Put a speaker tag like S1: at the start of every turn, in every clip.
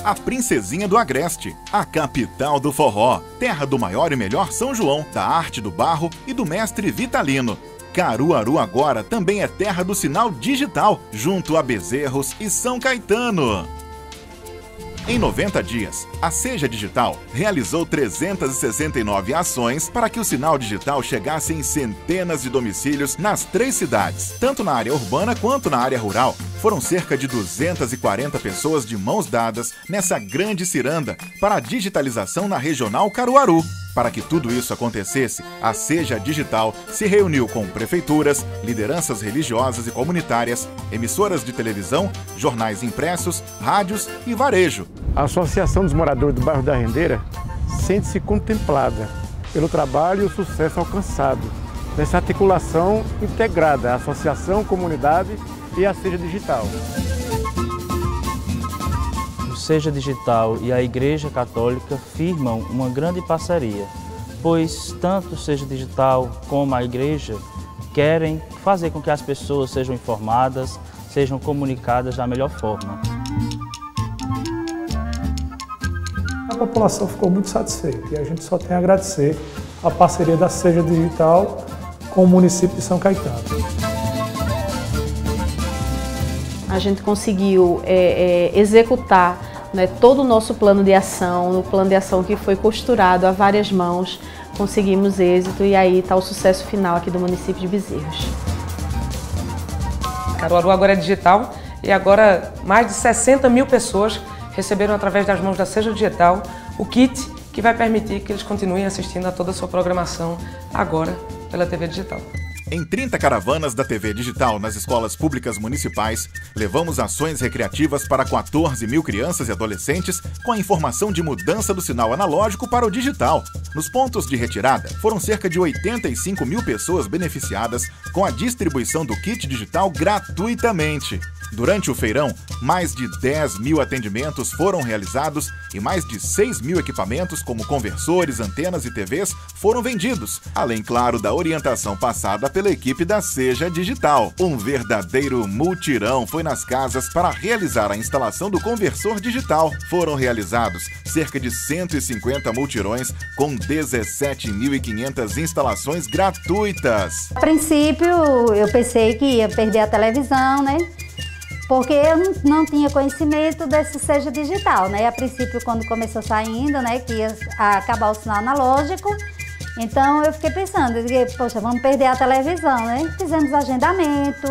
S1: a princesinha do Agreste, a capital do forró, terra do maior e melhor São João, da arte do barro e do mestre Vitalino. Caruaru agora também é terra do sinal digital, junto a Bezerros e São Caetano. Em 90 dias, a Seja Digital realizou 369 ações para que o sinal digital chegasse em centenas de domicílios nas 3 cidades, tanto na área urbana quanto na área rural. Foram cerca de 240 pessoas de mãos dadas nessa grande ciranda para a digitalização na regional Caruaru. Para que tudo isso acontecesse, a Seja Digital se reuniu com prefeituras, lideranças religiosas e comunitárias, emissoras de televisão, jornais impressos, rádios e varejo.
S2: A Associação dos Moradores do Bairro da Rendeira sente-se contemplada pelo trabalho e o sucesso alcançado nessa articulação integrada, a Associação, Comunidade e a Seja Digital.
S3: O Seja Digital e a Igreja Católica firmam uma grande parceria, pois tanto o Seja Digital como a Igreja querem fazer com que as pessoas sejam informadas, sejam comunicadas da melhor forma.
S4: A população ficou muito satisfeita e a gente só tem a agradecer a parceria da Seja Digital com o município de São Caetano.
S5: A gente conseguiu executar, né, todo o nosso plano de ação, o plano de ação que foi costurado a várias mãos, conseguimos êxito e aí está o sucesso final aqui do município de Bezerros.
S6: Caruaru agora é digital e agora mais de 60 mil pessoas receberam através das mãos da Seja Digital o kit que vai permitir que eles continuem assistindo a toda a sua programação agora pela TV Digital.
S1: Em 30 caravanas da TV Digital nas escolas públicas municipais, levamos ações recreativas para 14 mil crianças e adolescentes com a informação de mudança do sinal analógico para o digital. Nos pontos de retirada, foram cerca de 85 mil pessoas beneficiadas com a distribuição do kit digital gratuitamente. Durante o feirão, mais de 10 mil atendimentos foram realizados e mais de 6 mil equipamentos como conversores, antenas e TVs foram vendidos, além, claro, da orientação passada pela equipe da Seja Digital. Um verdadeiro mutirão foi nas casas para realizar a instalação do conversor digital. Foram realizados cerca de 150 multirões com 17.500 instalações gratuitas.
S7: A princípio, eu pensei que ia perder a televisão, né? Porque eu não tinha conhecimento desse Seja Digital, né? A princípio, quando começou saindo, né, que ia acabar o sinal analógico, então eu fiquei pensando, eu disse, poxa, vamos perder a televisão, né? Fizemos agendamento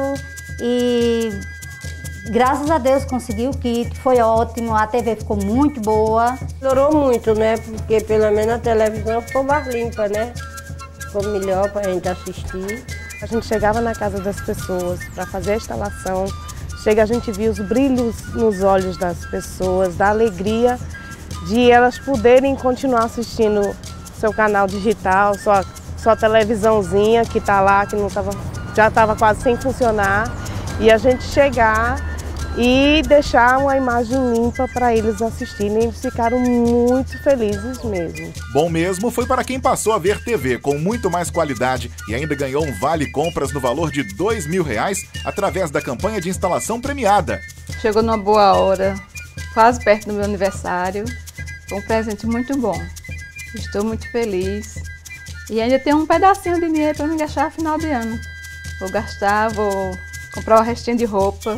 S7: e graças a Deus consegui o kit, foi ótimo, a TV ficou muito boa.
S8: Melhorou muito, né? Porque pelo menos a televisão ficou mais limpa, né? Ficou melhor para a gente assistir.
S9: A gente chegava na casa das pessoas para fazer a instalação. A gente via os brilhos nos olhos das pessoas, da alegria de elas poderem continuar assistindo seu canal digital, sua televisãozinha que está lá, que já estava quase sem funcionar, e a gente chegar e deixar uma imagem limpa para eles assistirem. Eles ficaram muito felizes mesmo.
S1: Bom mesmo foi para quem passou a ver TV com muito mais qualidade e ainda ganhou um vale-compras no valor de R$2.000 através da campanha de instalação premiada.
S10: Chegou numa boa hora, quase perto do meu aniversário. Foi um presente muito bom. Estou muito feliz. E ainda tem um pedacinho de dinheiro para me gastar no final de ano. Vou gastar, vou comprar o restinho de roupa.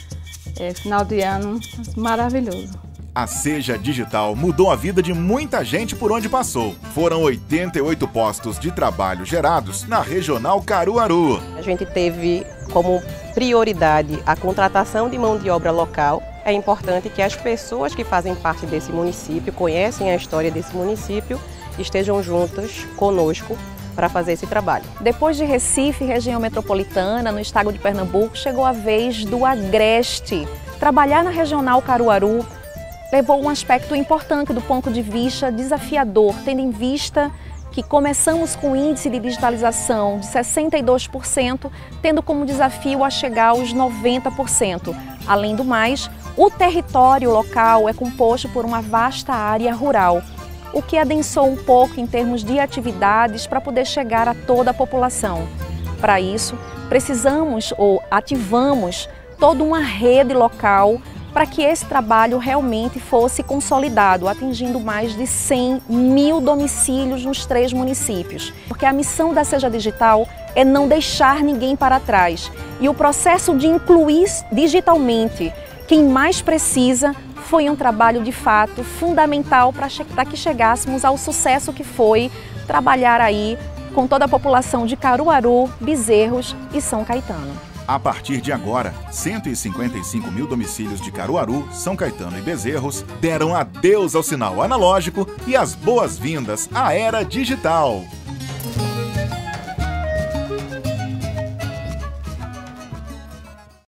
S10: Final de ano, maravilhoso.
S1: A Seja Digital mudou a vida de muita gente por onde passou. Foram 88 postos de trabalho gerados na regional Caruaru.
S11: A gente teve como prioridade a contratação de mão de obra local. É importante que as pessoas que fazem parte desse município, conhecem a história desse município, estejam juntas conosco para fazer esse trabalho.
S12: Depois de Recife, região metropolitana, no estado de Pernambuco, chegou a vez do Agreste. Trabalhar na regional Caruaru levou um aspecto importante do ponto de vista desafiador, tendo em vista que começamos com um índice de digitalização de 62%, tendo como desafio a chegar aos 90%. Além do mais, o território local é composto por uma vasta área rural, o que adensou um pouco em termos de atividades para poder chegar a toda a população. Para isso, precisamos ou ativamos toda uma rede local para que esse trabalho realmente fosse consolidado, atingindo mais de 100 mil domicílios nos 3 municípios. Porque a missão da Seja Digital é não deixar ninguém para trás. E o processo de incluir digitalmente quem mais precisa foi um trabalho de fato fundamental para que chegássemos ao sucesso que foi trabalhar aí com toda a população de Caruaru, Bezerros e São Caetano.
S1: A partir de agora, 155 mil domicílios de Caruaru, São Caetano e Bezerros deram adeus ao sinal analógico e as boas-vindas à era digital.